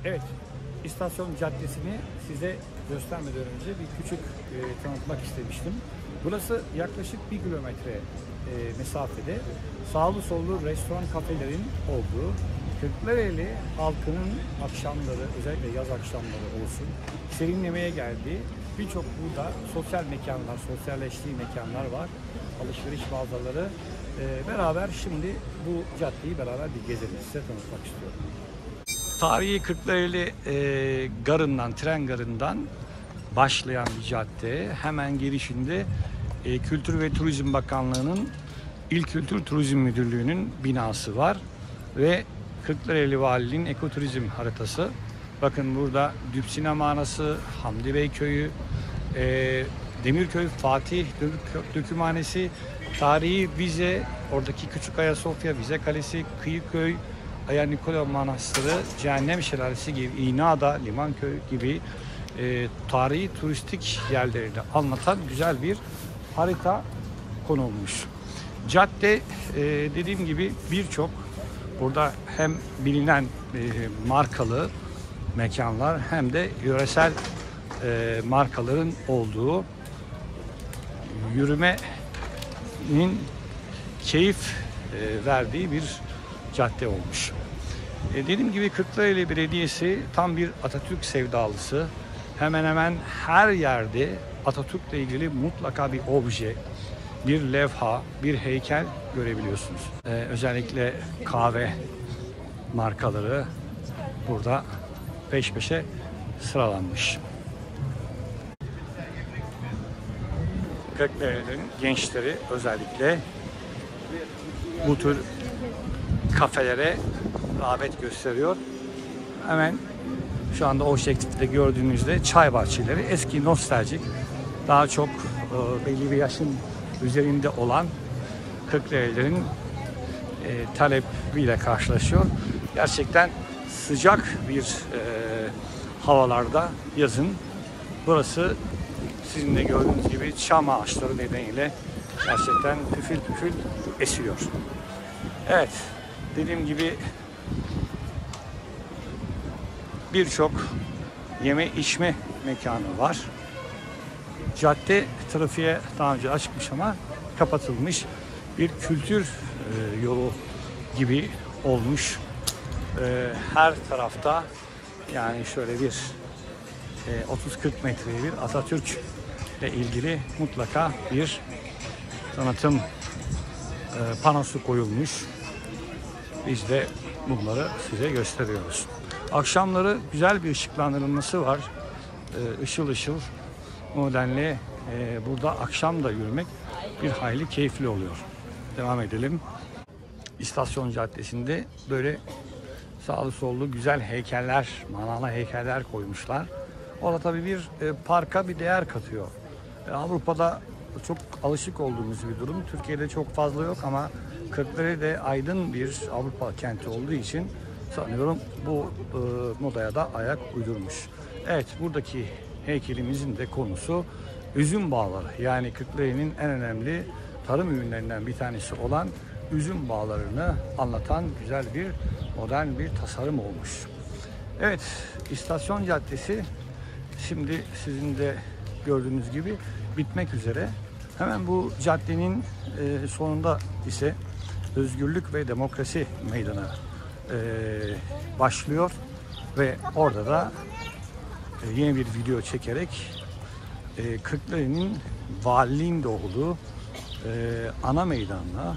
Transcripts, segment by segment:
Evet, İstasyon Caddesi'ni size göstermeden önce bir küçük tanıtmak istemiştim. Burası yaklaşık 1 kilometre mesafede sağlı sollu restoran, kafelerin olduğu, Kırklareli halkının akşamları, özellikle yaz akşamları olsun, serinlemeye geldiği birçok burada sosyal mekanlar, sosyalleştiği mekanlar var, alışveriş mağazaları. Beraber şimdi bu caddeyi beraber bir gezelim, size tanıtmak istiyorum. Tarihi Kırklareli garından, tren garından başlayan bir cadde. Hemen girişinde Kültür ve Turizm Bakanlığı'nın İl Kültür Turizm Müdürlüğü'nün binası var ve Kırklareli Valiliğin ekoturizm haritası. Bakın burada Düpsine Mağarası, Hamdi Bey Köyü, Demirköy Fatih Dökümhanesi, tarihi Vize, oradaki Küçük Ayasofya, Vize Kalesi, Kıyıköy, Aya Nikola Manastırı, Cehennem Şelalesi gibi, İğneada, Limanköy gibi tarihi turistik yerlerini anlatan güzel bir harita konulmuş. Cadde dediğim gibi birçok burada hem bilinen markalı mekanlar hem de yöresel markaların olduğu, yürümenin keyif verdiği bir cadde olmuş. Dediğim gibi Kırklareli Belediyesi tam bir Atatürk sevdalısı. Hemen hemen her yerde Atatürk'le ilgili mutlaka bir obje, bir levha, bir heykel görebiliyorsunuz. Özellikle kahve markaları burada peş peşe sıralanmış. Kırklareli'nin gençleri özellikle bu tür kafelere rağbet gösteriyor. Hemen şu anda o şekilde gördüğünüzde çay bahçeleri, eski nostaljik, daha çok belli bir yaşın üzerinde olan Kırklarelilerin talebiyle karşılaşıyor. Gerçekten sıcak bir havalarda yazın burası sizin de gördüğünüz gibi çam ağaçları nedeniyle gerçekten püfül püfül esiyor. Evet, dediğim gibi birçok yeme içme mekanı var. Cadde trafiğe daha önce açıkmış ama kapatılmış bir kültür yolu gibi olmuş. Her tarafta yani şöyle bir 30-40 metreye bir Atatürk ile ilgili mutlaka bir tanıtım panosu koyulmuş. Biz de bunları size gösteriyoruz. Akşamları güzel bir ışıklandırılması var. Işıl ışıl. O nedenle burada akşam da yürümek bir hayli keyifli oluyor. Devam edelim. İstasyon Caddesi'nde böyle sağlı sollu güzel heykeller, manalı heykeller koymuşlar. O da tabii bir parka bir değer katıyor. Avrupa'da çok alışık olduğumuz bir durum. Türkiye'de çok fazla yok ama Kırklareli de aydın bir Avrupa kenti olduğu için sanıyorum bu modaya da ayak uydurmuş. Evet, buradaki heykelimizin de konusu üzüm bağları. Yani Kırklareli'nin en önemli tarım ürünlerinden bir tanesi olan üzüm bağlarını anlatan güzel bir modern bir tasarım olmuş. Evet, İstasyon Caddesi şimdi sizin de gördüğünüz gibi bitmek üzere. Hemen bu caddenin sonunda ise Özgürlük ve Demokrasi Meydanı başlıyor ve orada da yeni bir video çekerek Kırklareli'nin valiliğin de olduğu ana meydanına,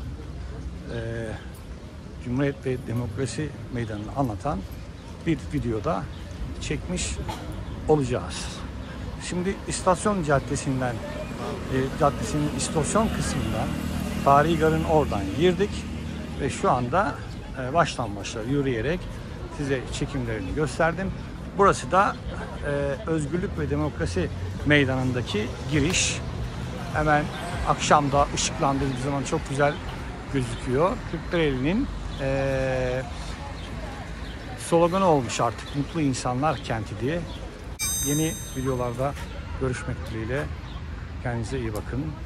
Cumhuriyet ve Demokrasi Meydanı'nı anlatan bir videoda çekmiş olacağız. Şimdi İstasyon Caddesi'nden, caddesinin istasyon kısmından Tarihi Gar'ın oradan girdik ve şu anda baştan başa yürüyerek size çekimlerini gösterdim. Burası da Özgürlük ve Demokrasi Meydanı'ndaki giriş. Hemen akşamda ışıklandırıldığı zaman çok güzel gözüküyor. Kırklareli'nin sloganı olmuş artık, Mutlu İnsanlar Kenti diye. Yeni videolarda görüşmek dileğiyle. Kendinize iyi bakın.